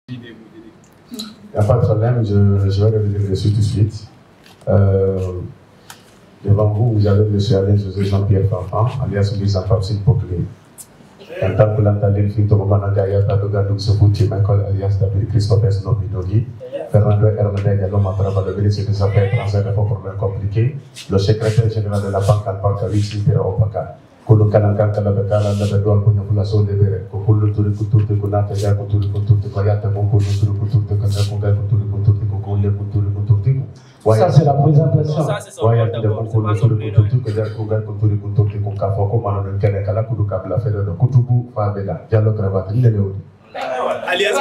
Il n'y a pas de problème, je vais revenir dessus tout de suite. Devant vous, vous avez M. Alain José Jean-Pierre Fanfan, alias Louis Papsin Poclé. En tant que l'Antalien Fintomanagaya, Tadogadou Sofuti, Michael alias David Christophe Snobidogui, Fernando Hermedel Diallo Matrava de ministre des Affaires étrangères et problèmes compliqués, le secrétaire général de la banque Alpaka, Lucie Pira Opaka. Kulu kanangkan kana bekala na bedol punya pulaso de bere ko kulu turi kuturte kunata ya kuturi kuturte koyata mo kulu turi kuturte kana kunga kuturi kuturte ko kule kuturi kuturte. Ça c'est la présentation. Waya de ko kulu turi kuturte ko jar kunga kuturi kuturte ko ka foko mano den kene kala kudu kabla fede do kutubu fa bela jallo cravate ile leudi. Alias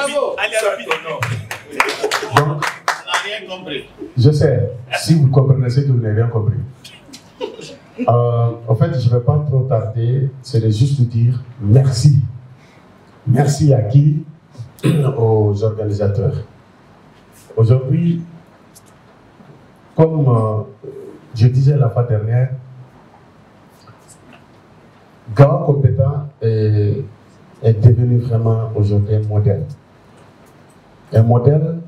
Donc, rien compris. Je sais, si vous comprenez ce que vous n'avez rien compris. En fait, je ne vais pas trop tarder, c'est de juste dire merci. Merci à qui? Aux organisateurs. Aujourd'hui, comme je disais la fois dernière, Gawa Compétent est devenu vraiment aujourd'hui un modèle. Un modèle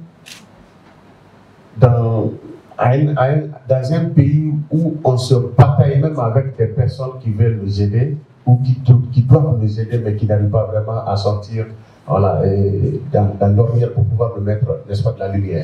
dans un pays où on se bataille même avec des personnes qui veulent nous aider ou qui doivent nous aider mais qui n'arrivent pas vraiment à sortir voilà, dans l'ornière pour pouvoir nous mettre, n'est-ce pas, de la lumière.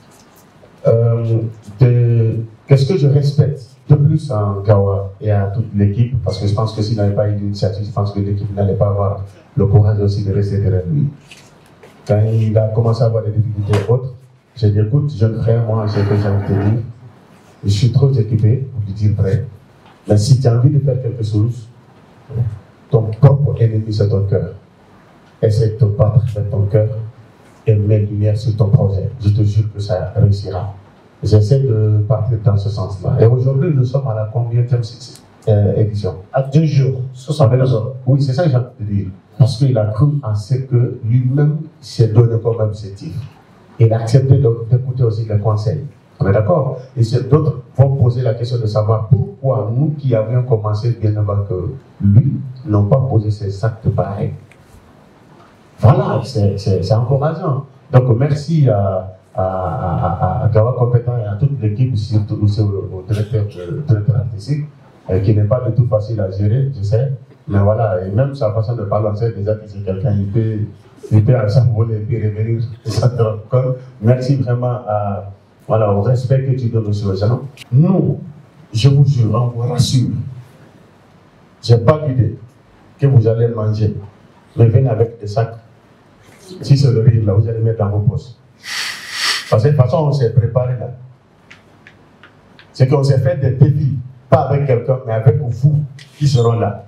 Qu'est-ce que je respecte de plus en Gawa et à toute l'équipe, parce que je pense que s'il n'avait pas eu d'initiative, je pense que l'équipe n'allait pas avoir le courage aussi de rester derrière lui. Quand il a commencé à avoir des difficultés autres, j'ai dit, écoute, jeune frère, moi, j'ai que j'ai envie de te dire, je suis trop équipé, pour te dire vrai, mais si tu as envie de faire quelque chose, ton propre ennemi, c'est ton cœur. Essaie de te battre avec ton cœur et mets lumière sur ton projet. Je te jure que ça réussira. J'essaie de partir dans ce sens-là. Et aujourd'hui, nous sommes à la combienième édition? À 2 jours, 72 heures. Oui, c'est ça que j'ai envie de dire. Parce qu'il a cru en ce que lui-même s'est donné comme objectif. Il a accepté d'écouter aussi les conseils. On est d'accord? Et d'autres vont poser la question de savoir pourquoi nous qui avions commencé bien avant que lui, n'ont pas posé ces actes pareils. Voilà, c'est encourageant. Donc merci à Gawa Compétent et à toute l'équipe, surtout aussi au directeur artistique, qui n'est pas du tout facile à gérer, je sais. Mais voilà, et même sa façon de parler, on sait déjà que c'est quelqu'un qui peut s'envoler et puis revenir. Merci vraiment voilà, au respect que tu donnes aux gens. Nous, je vous jure, on vous rassure, je n'ai pas d'idée que vous allez manger, mais venez avec des sacs. Si c'est le riz, là, vous allez mettre dans vos poches. Parce que de toute façon, on s'est préparé là. C'est qu'on s'est fait des défis, pas avec quelqu'un, mais avec vous qui seront là.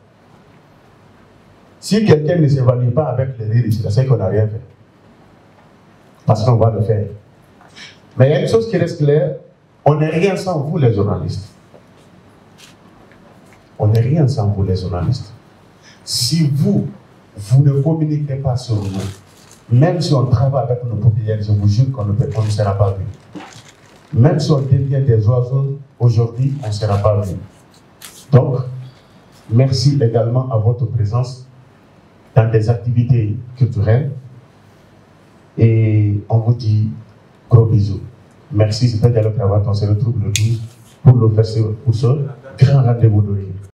Si quelqu'un ne s'évanouit pas avec les rires ici, c'est qu'on n'a rien fait. Parce qu'on va le faire. Mais il y a une chose qui reste claire, on n'est rien sans vous les journalistes. On n'est rien sans vous les journalistes. Si vous ne communiquez pas sur nous, même si on travaille avec nos propriétaires, je vous jure qu'on ne sera pas vu. Même si on devient des oiseaux, aujourd'hui, on ne sera pas vu. Donc, merci également à votre présence dans des activités culturelles. Et on vous dit gros bisous. Merci, c'était le travail. On se retrouve le 12 pour ce grand rendez-vous de